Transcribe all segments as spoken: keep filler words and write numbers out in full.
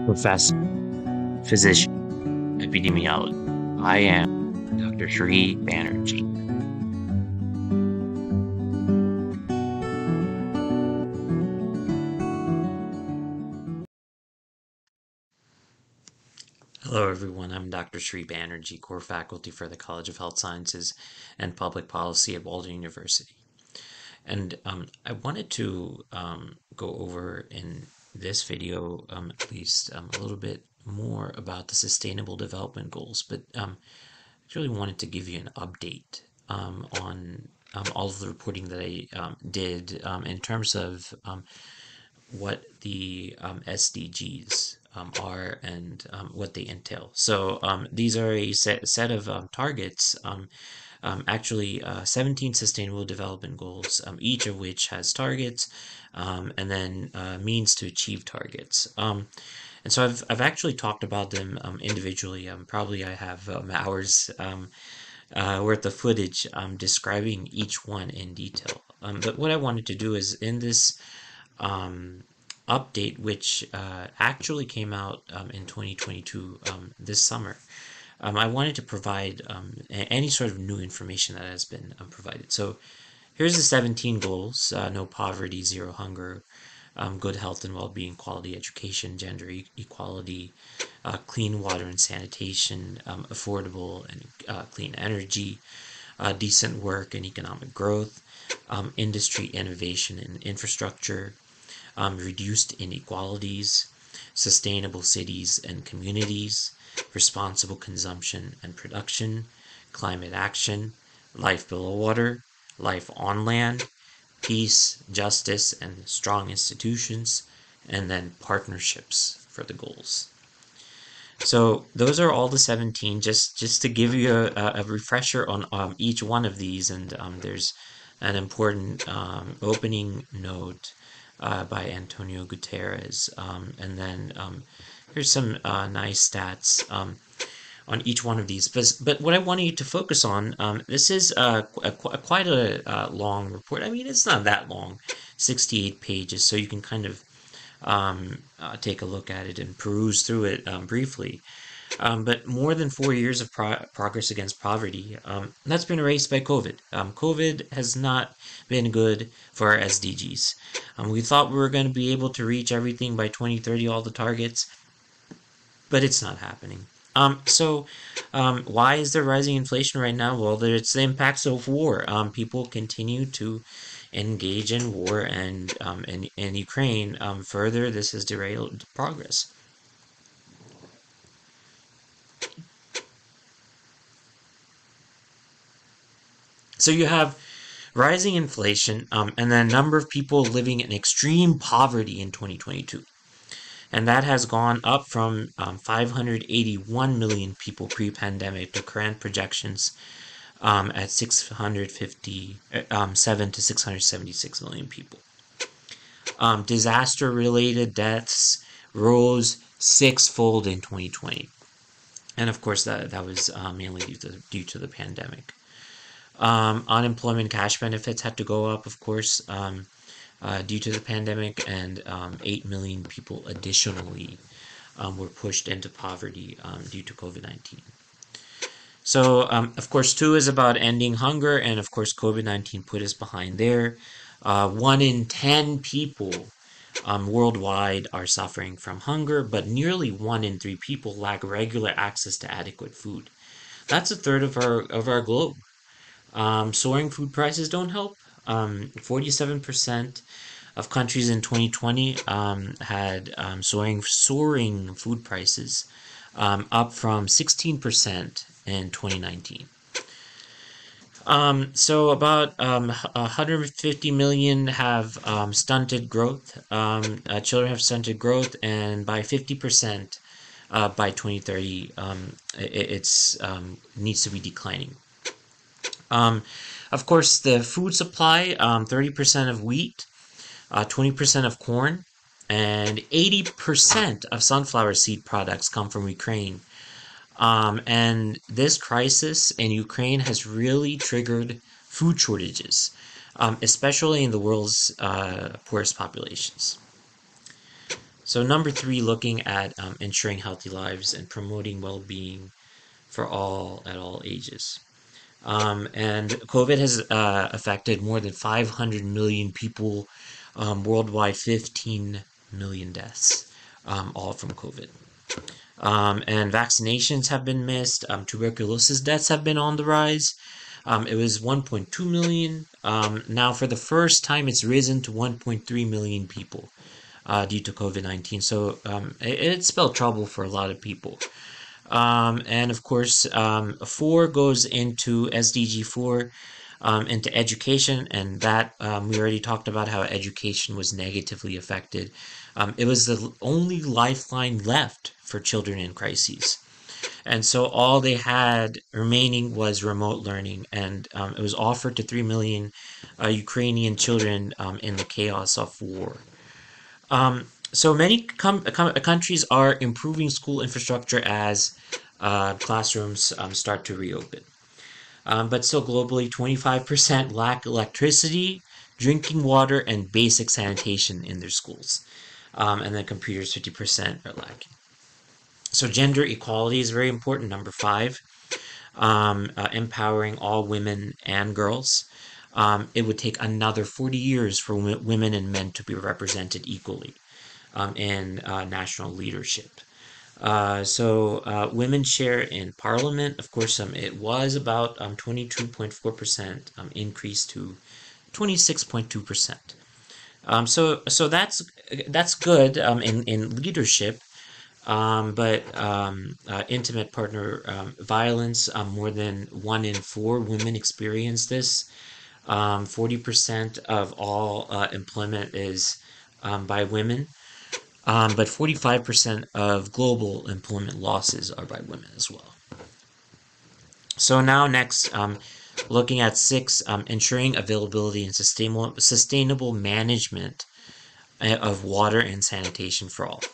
professor, physician, epidemiologist. I am Doctor Sri Banerjee. Hello everyone, I'm Doctor Sri Banerjee, core faculty for the College of Health Sciences and Public Policy at Walden University. And um, I wanted to um, go over in this video um, at least um, a little bit more about the Sustainable Development Goals, but um, I really wanted to give you an update um, on um, all of the reporting that I um, did um, in terms of um, what the um, S D Gs um, are and um, what they entail. So um, these are a set, set of um, targets, um, um, actually uh, seventeen Sustainable Development Goals, um, each of which has targets um, and then uh, means to achieve targets. Um, and so I've, I've actually talked about them um, individually. Um, probably I have um, hours um, uh, worth of footage um, describing each one in detail. Um, but what I wanted to do is in this um, update, which uh, actually came out um, in twenty twenty-two um, this summer, um, I wanted to provide um, any sort of new information that has been um, provided. So here's the seventeen goals: uh, no poverty, zero hunger, um, good health and well-being, quality education, gender e equality, uh, clean water and sanitation, um, affordable and uh, clean energy, uh, decent work and economic growth, um, industry innovation and infrastructure, um, reduced inequalities, sustainable cities and communities, responsible consumption and production, climate action, life below water, life on land, peace, justice, and strong institutions, and then partnerships for the goals. So those are all the seventeen, just, just to give you a, a refresher on um, each one of these, and um, there's an important um, opening note uh, by Antonio Guterres, um, and then um, here's some uh, nice stats um, on each one of these. But, but what I wanted you to focus on, um, this is uh, a, a, quite a uh, long report. I mean, it's not that long, sixty-eight pages, so you can kind of um, uh, take a look at it and peruse through it um, briefly. Um, but more than four years of pro progress against poverty, um, that's been erased by COVID. Um, COVID has not been good for our S D Gs. Um, we thought we were going to be able to reach everything by twenty thirty, all the targets, but it's not happening. Um, so um, why is there rising inflation right now? Well, it's the impacts of war. Um, people continue to engage in war, and um, in, in Ukraine, um, further, this has derailed progress. So you have rising inflation, um, and then a number of people living in extreme poverty in twenty twenty-two. And that has gone up from um, five hundred eighty-one million people pre-pandemic to current projections um, at six hundred fifty-seven to six hundred seventy-six million people. Um, disaster-related deaths rose sixfold in twenty twenty. And of course, that, that was uh, mainly due to, due to the pandemic. Um, unemployment cash benefits had to go up, of course, um, uh, due to the pandemic, and um, eight million people additionally um, were pushed into poverty um, due to COVID nineteen. So, um, of course, two is about ending hunger, and of course, COVID nineteen put us behind there. Uh, one in ten people um, worldwide are suffering from hunger, but nearly one in three people lack regular access to adequate food. That's a third of our of our globe. Um, soaring food prices don't help. Um, forty-seven percent of countries in twenty twenty um, had um, soaring soaring food prices, um, up from sixteen percent in twenty nineteen. Um, so about um, one hundred fifty million have um, stunted growth. Um, uh, children have stunted growth, and by fifty percent uh, by twenty thirty, um, it it's, um, needs to be declining. Um, of course, the food supply, um, thirty percent of wheat, uh, twenty percent of corn, and eighty percent of sunflower seed products come from Ukraine. Um, and this crisis in Ukraine has really triggered food shortages, um, especially in the world's uh, poorest populations. So number three, looking at um, ensuring healthy lives and promoting well-being for all at all ages. Um, and COVID has uh, affected more than five hundred million people um, worldwide, fifteen million deaths, um, all from COVID. Um, and vaccinations have been missed. Um, tuberculosis deaths have been on the rise. Um, it was one point two million. Um, now, for the first time, it's risen to one point three million people uh, due to COVID nineteen. So um, it, it spelled trouble for a lot of people. Um, and of course, um, four goes into S D G four, um, into education, and that um, we already talked about how education was negatively affected. Um, it was the only lifeline left for children in crises. And so all they had remaining was remote learning, and um, it was offered to three million uh, Ukrainian children um, in the chaos of war. Um, so many com- com- countries are improving school infrastructure as uh, classrooms um, start to reopen. Um, but still, globally, twenty-five percent lack electricity, drinking water, and basic sanitation in their schools. Um, and then computers, fifty percent are lacking. So, gender equality is very important. Number five, um, uh, empowering all women and girls. Um, it would take another forty years for w- women and men to be represented equally um, in uh, national leadership. Uh, so uh, women's share in parliament, of course, um, it was about um, twenty-two point four percent um, increase to twenty-six point two percent. Um, so so that's that's good um, in in leadership, um, but um, uh, intimate partner um, violence, um, more than one in four women experience this. Um, forty percent of all uh, employment is um, by women. Um, but forty-five percent of global employment losses are by women as well. So now next, um, looking at six, um, ensuring availability and sustainable, sustainable management uh, of water and sanitation for all.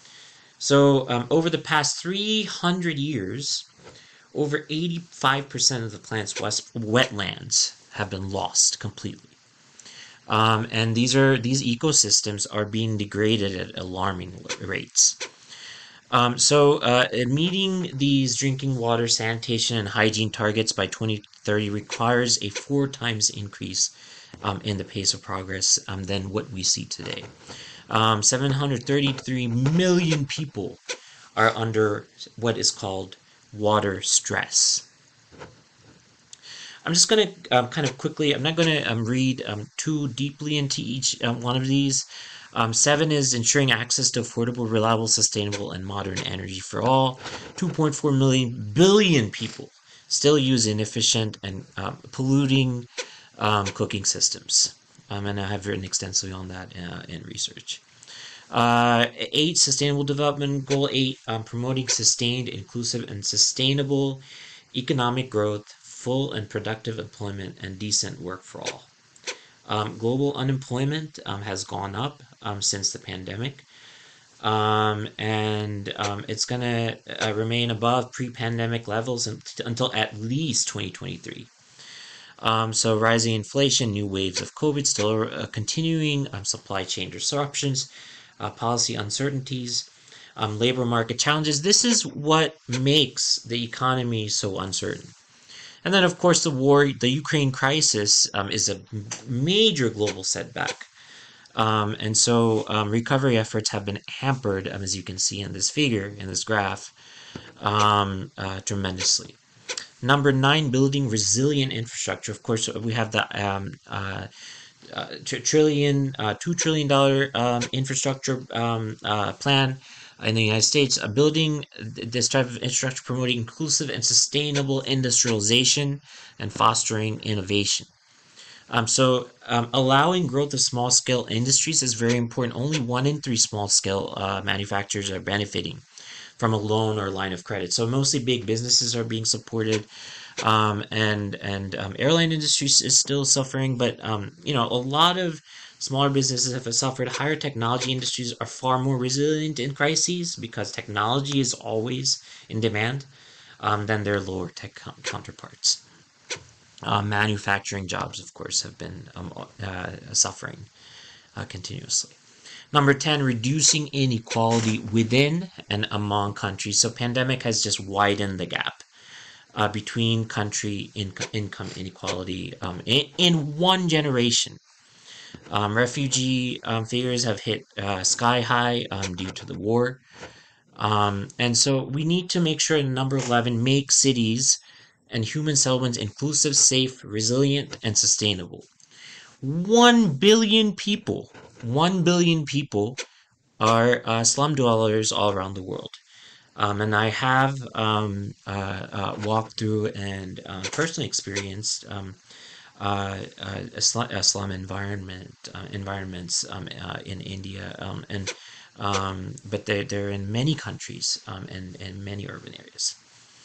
So um, over the past three hundred years, over eighty-five percent of the planet's west, wetlands have been lost completely. Um, and these are these ecosystems are being degraded at alarming rates. Um, so, uh, meeting these drinking water, sanitation, and hygiene targets by twenty thirty requires a four times increase um, in the pace of progress um, than what we see today. Um, seven hundred thirty-three million people are under what is called water stress. I'm just going to um, kind of quickly, I'm not going to um, read um, too deeply into each um, one of these. Um, seven is ensuring access to affordable, reliable, sustainable, and modern energy for all. two point four million billion people still use inefficient and um, polluting um, cooking systems. Um, and I have written extensively on that uh, in research. Uh, eight, sustainable development goal eight, um, promoting sustained, inclusive, and sustainable economic growth, full and productive employment, and decent work for all. Um, global unemployment um, has gone up um, since the pandemic, um, and um, it's going to uh, remain above pre-pandemic levels until at least twenty twenty-three. Um, so rising inflation, new waves of COVID, still uh, continuing um, supply chain disruptions, uh, policy uncertainties, um, labor market challenges. This is what makes the economy so uncertain. And then, of course, the war, the Ukraine crisis um, is a major global setback. Um, and so um, recovery efforts have been hampered, um, as you can see in this figure, in this graph, um, uh, tremendously. Number nine, building resilient infrastructure. Of course, we have the um, uh, uh, trillion, uh, two trillion dollar um, infrastructure um, uh, plan in the United States. Uh, building this type of infrastructure, promoting inclusive and sustainable industrialization and fostering innovation. Um, so, um, allowing growth of small scale industries is very important. Only one in three small scale uh, manufacturers are benefiting from a loan or line of credit. So mostly big businesses are being supported, um, and and um, airline industry is still suffering. But um, you know, a lot of smaller businesses have suffered. Higher technology industries are far more resilient in crises because technology is always in demand um, than their lower tech counterparts. Uh, manufacturing jobs, of course, have been um, uh, suffering uh, continuously. Number ten, reducing inequality within and among countries. So pandemic has just widened the gap uh, between country inco- income inequality um, in, in one generation. Um, refugee um, figures have hit uh, sky high um, due to the war. Um, and so we need to make sure, number eleven, make cities and human settlements inclusive, safe, resilient, and sustainable. One billion people, one billion people are uh, slum dwellers all around the world. Um, and I have um, uh, uh, walked through and uh, personally experienced um, uh, uh, a, slum, a slum environment uh, environments um, uh, in India, um, and um, but they're, they're in many countries um, and, and many urban areas.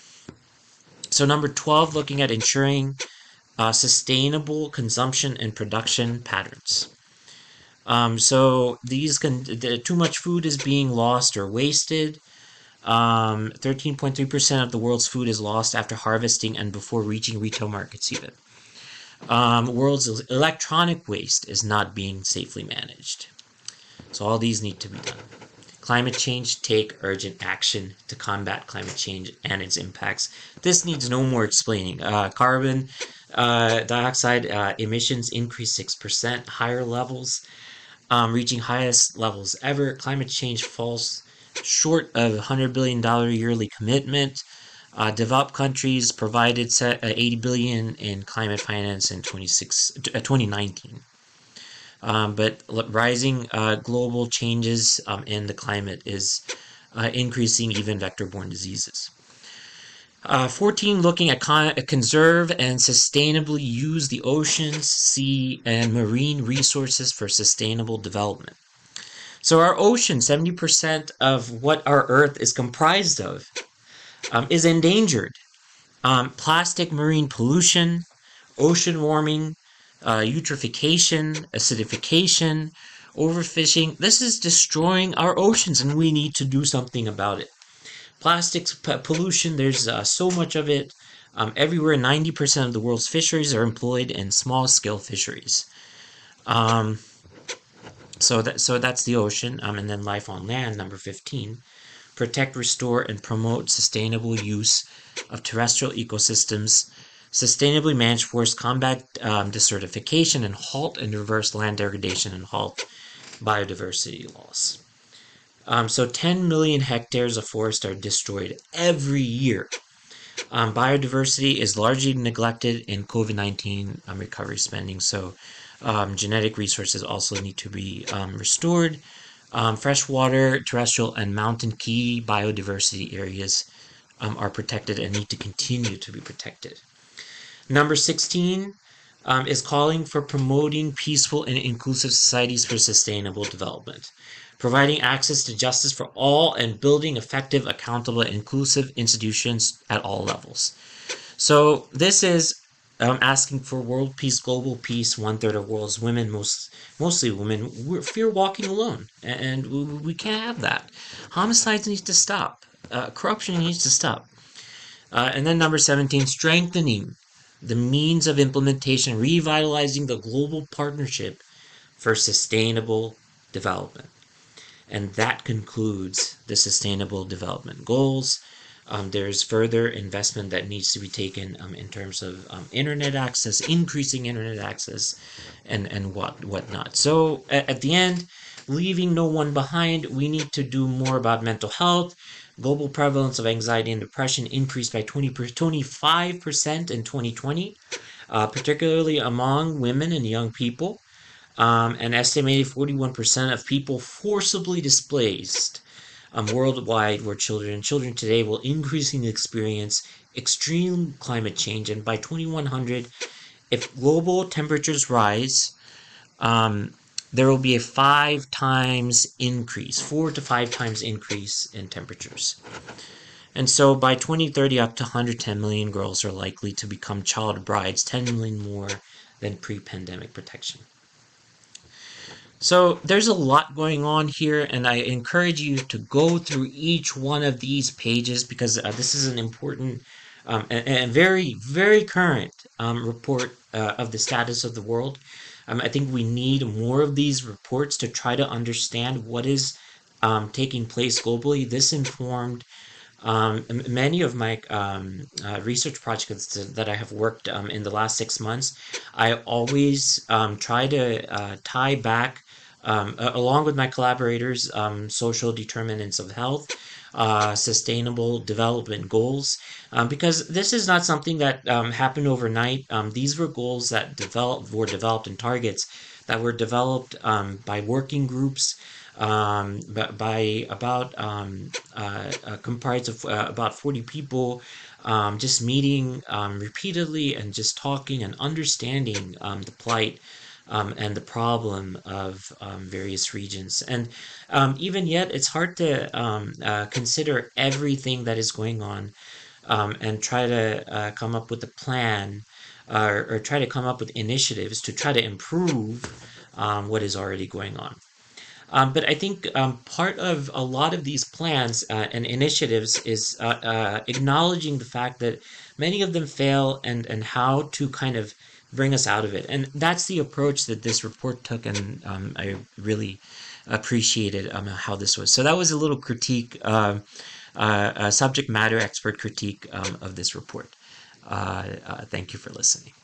So number twelve, looking at ensuring uh, sustainable consumption and production patterns. Um, so these can the, too much food is being lost or wasted. Um, thirteen point three percent of the world's food is lost after harvesting and before reaching retail markets even. Um, world's electronic waste is not being safely managed. So all these need to be done. Climate change, take urgent action to combat climate change and its impacts. This needs no more explaining. Uh, carbon uh, dioxide uh, emissions increased six percent, higher levels, um, reaching highest levels ever. Climate change falls short of one hundred billion dollars yearly commitment. Uh, developed countries provided eighty billion dollars in climate finance in twenty nineteen. Um, but rising uh, global changes um, in the climate is uh, increasing even vector-borne diseases. Uh, fourteen, looking at con conserve and sustainably use the oceans, sea, and marine resources for sustainable development. So our ocean, seventy percent of what our Earth is comprised of, um, is endangered. Um, plastic marine pollution, ocean warming, uh, eutrophication, acidification, overfishing. This is destroying our oceans, and we need to do something about it. Plastics pollution, there's uh, so much of it um, everywhere. ninety percent of the world's fisheries are employed in small-scale fisheries. Um, so that so that's the ocean, um, and then life on land, number fifteen. Protect, restore, and promote sustainable use of terrestrial ecosystems, sustainably manage forest, combat um, desertification, and halt and reverse land degradation and halt biodiversity loss. Um, so ten million hectares of forest are destroyed every year. Um, biodiversity is largely neglected in COVID nineteen um, recovery spending, so um, genetic resources also need to be um, restored. Um, freshwater, terrestrial, and mountain key biodiversity areas um, are protected and need to continue to be protected. Number sixteen um, is calling for promoting peaceful and inclusive societies for sustainable development, providing access to justice for all, and building effective, accountable, and inclusive institutions at all levels. So this is um, asking for world peace, global peace. One third of world's women, most mostly women, fear walking alone, and we, we can't have that. Homicides need to stop. Uh, corruption needs to stop. Uh, and then number seventeen, strengthening the means of implementation, revitalizing the global partnership for sustainable development. And that concludes the Sustainable Development Goals. Um, there's further investment that needs to be taken um, in terms of um, internet access, increasing internet access, and, and what whatnot. So at, at the end, leaving no one behind, we need to do more about mental health. Global prevalence of anxiety and depression increased by twenty-five percent in twenty twenty, uh, particularly among women and young people. Um, an estimated forty-one percent of people forcibly displaced um, worldwide were children. Children today will increasingly experience extreme climate change, and by twenty-one hundred, if global temperatures rise, um, there will be a five times increase, four to five times increase in temperatures. And so by twenty thirty, up to one hundred ten million girls are likely to become child brides, ten million more than pre-pandemic protection. So there's a lot going on here, and I encourage you to go through each one of these pages, because uh, this is an important um, and, and very, very current um, report uh, of the status of the world. Um, I think we need more of these reports to try to understand what is um, taking place globally. This informed um, many of my um, uh, research projects that I have worked um, in the last six months. I always um, try to uh, tie back, um, along with my collaborators, um, social determinants of health, uh, sustainable development goals, um, because this is not something that um, happened overnight. Um, these were goals that developed were developed in targets that were developed um, by working groups, um, by about um, uh, uh, comprised of uh, about forty people, um, just meeting um, repeatedly and just talking and understanding um, the plight um, and the problem of um, various regions. And um, even yet, it's hard to um, uh, consider everything that is going on um, and try to uh, come up with a plan uh, or, or try to come up with initiatives to try to improve um, what is already going on. Um, but I think um, part of a lot of these plans uh, and initiatives is uh, uh, acknowledging the fact that many of them fail and, and how to kind of bring us out of it. And that's the approach that this report took, and um, I really appreciated um, how this was. So that was a little critique, uh, uh, a subject matter expert critique um, of this report. Uh, uh, thank you for listening.